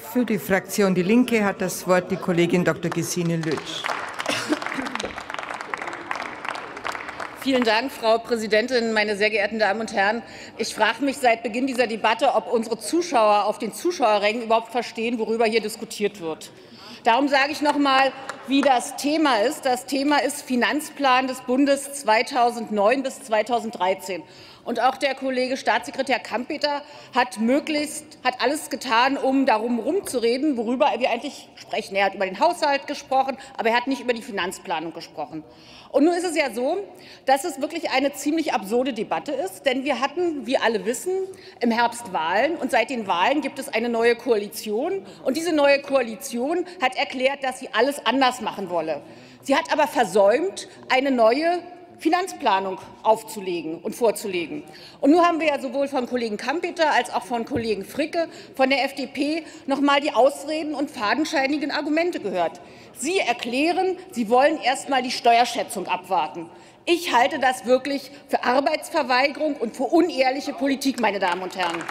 Für die Fraktion Die Linke hat das Wort die Kollegin Dr. Gesine Lötsch. Vielen Dank, Frau Präsidentin, meine sehr geehrten Damen und Herren. Ich frage mich seit Beginn dieser Debatte, ob unsere Zuschauer auf den Zuschauerrängen überhaupt verstehen, worüber hier diskutiert wird. Darum sage ich noch einmal, wie das Thema ist. Das Thema ist Finanzplan des Bundes 2009 bis 2013. Und auch der Kollege Staatssekretär Kampeter hat alles getan, um darum herumzureden, worüber wir eigentlich sprechen. Er hat über den Haushalt gesprochen, aber er hat nicht über die Finanzplanung gesprochen. Und nun ist es ja so, dass es wirklich eine ziemlich absurde Debatte ist, denn wir hatten, wie alle wissen, im Herbst Wahlen, und seit den Wahlen gibt es eine neue Koalition. Und diese neue Koalition hat erklärt, dass sie alles anders machen wolle. Sie hat aber versäumt, eine neue Finanzplanung aufzulegen und vorzulegen. Und nun haben wir ja sowohl von Kollegen Kampeter als auch von Kollegen Fricke von der FDP noch mal die Ausreden und fadenscheinigen Argumente gehört. Sie erklären, Sie wollen erst mal die Steuerschätzung abwarten. Ich halte das wirklich für Arbeitsverweigerung und für unehrliche Politik, meine Damen und Herren.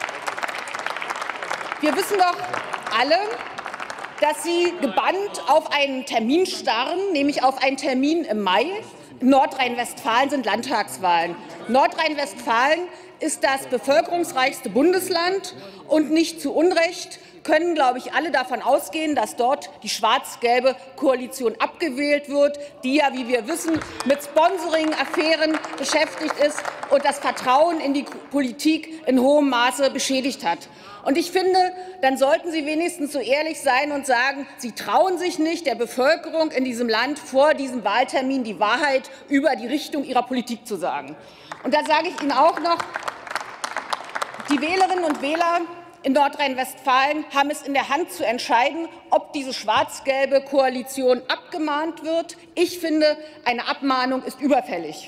Wir wissen doch alle, dass Sie gebannt auf einen Termin starren, nämlich auf einen Termin im Mai. In Nordrhein-Westfalen sind Landtagswahlen. Nordrhein-Westfalen ist das bevölkerungsreichste Bundesland, und nicht zu Unrecht können, glaube ich, alle davon ausgehen, dass dort die schwarz-gelbe Koalition abgewählt wird, die ja, wie wir wissen, mit Sponsoring-Affären beschäftigt ist und das Vertrauen in die Politik in hohem Maße beschädigt hat. Und ich finde, dann sollten Sie wenigstens so ehrlich sein und sagen, Sie trauen sich nicht, der Bevölkerung in diesem Land vor diesem Wahltermin die Wahrheit über die Richtung Ihrer Politik zu sagen. Und da sage ich Ihnen auch noch, die Wählerinnen und Wähler in Nordrhein-Westfalen haben es in der Hand zu entscheiden, ob diese schwarz-gelbe Koalition abgemahnt wird. Ich finde, eine Abmahnung ist überfällig.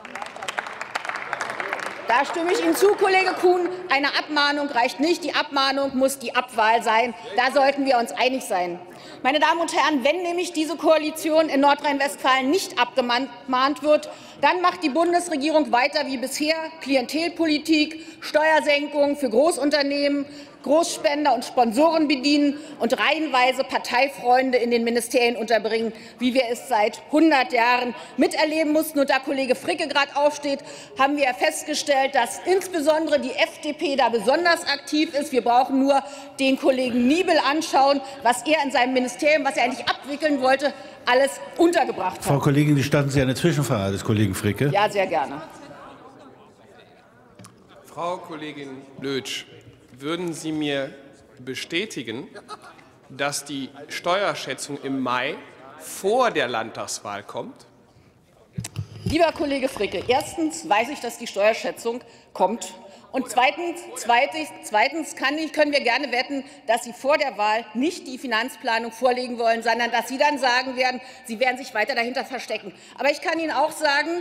Da stimme ich Ihnen zu, Kollege Kuhn. Eine Abmahnung reicht nicht. Die Abmahnung muss die Abwahl sein. Da sollten wir uns einig sein. Meine Damen und Herren, wenn nämlich diese Koalition in Nordrhein-Westfalen nicht abgemahnt wird, dann macht die Bundesregierung weiter wie bisher: Klientelpolitik, Steuersenkungen für Großunternehmen, Großspender und Sponsoren bedienen und reihenweise Parteifreunde in den Ministerien unterbringen, wie wir es seit 100 Jahren miterleben mussten. Und da Kollege Fricke gerade aufsteht, haben wir festgestellt, dass insbesondere die FDP da besonders aktiv ist. Wir brauchen nur den Kollegen Niebel anschauen, was er in seinem Ministerium, was er eigentlich abwickeln wollte, alles untergebracht hat. Frau Kollegin, gestatten Sie eine Zwischenfrage des Kollegen Fricke? Ja, sehr gerne. Frau Kollegin Lötsch, würden Sie mir bestätigen, dass die Steuerschätzung im Mai vor der Landtagswahl kommt? Lieber Kollege Fricke, erstens weiß ich, dass die Steuerschätzung kommt. Und zweitens können wir gerne wetten, dass Sie vor der Wahl nicht die Finanzplanung vorlegen wollen, sondern dass Sie dann sagen werden, Sie werden sich weiter dahinter verstecken. Aber ich kann Ihnen auch sagen,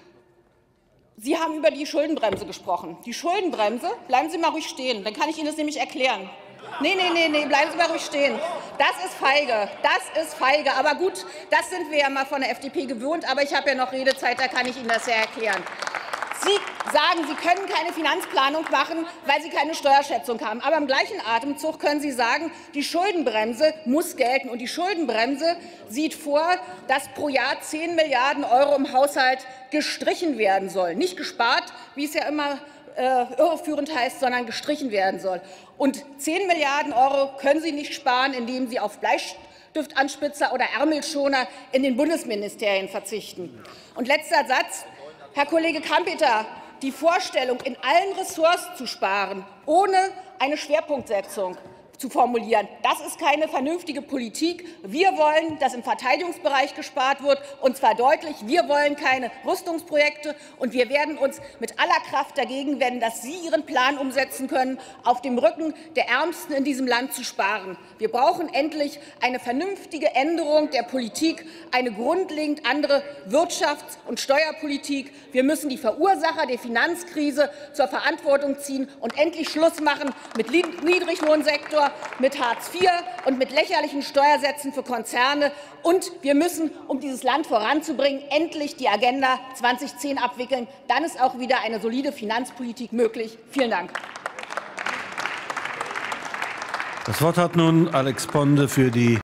Sie haben über die Schuldenbremse gesprochen. Die Schuldenbremse, bleiben Sie mal ruhig stehen, dann kann ich Ihnen das nämlich erklären. Nee, bleiben Sie mal ruhig stehen. Das ist feige, aber gut, das sind wir ja mal von der FDP gewohnt, aber ich habe ja noch Redezeit, da kann ich Ihnen das ja erklären. Sie sagen, Sie können keine Finanzplanung machen, weil Sie keine Steuerschätzung haben. Aber im gleichen Atemzug können Sie sagen, die Schuldenbremse muss gelten. Und die Schuldenbremse sieht vor, dass pro Jahr 10 Milliarden € im Haushalt gestrichen werden sollen. Nicht gespart, wie es ja immer irreführend heißt, sondern gestrichen werden soll. Und 10 Milliarden € können Sie nicht sparen, indem Sie auf Bleistiftanspitzer oder Ärmelschoner in den Bundesministerien verzichten. Und letzter Satz. Herr Kollege Kampeter, die Vorstellung, in allen Ressorts zu sparen, ohne eine Schwerpunktsetzung zu formulieren, das ist keine vernünftige Politik. Wir wollen, dass im Verteidigungsbereich gespart wird, und zwar deutlich. Wir wollen keine Rüstungsprojekte, und wir werden uns mit aller Kraft dagegen wenden, dass Sie Ihren Plan umsetzen können, auf dem Rücken der Ärmsten in diesem Land zu sparen. Wir brauchen endlich eine vernünftige Änderung der Politik, eine grundlegend andere Wirtschafts- und Steuerpolitik. Wir müssen die Verursacher der Finanzkrise zur Verantwortung ziehen und endlich Schluss machen mit Niedriglohnsektor, mit Hartz IV und mit lächerlichen Steuersätzen für Konzerne. Und wir müssen, um dieses Land voranzubringen, endlich die Agenda 2010 abwickeln. Dann ist auch wieder eine solide Finanzpolitik möglich. Vielen Dank. Das Wort hat nun Alex Bonde für die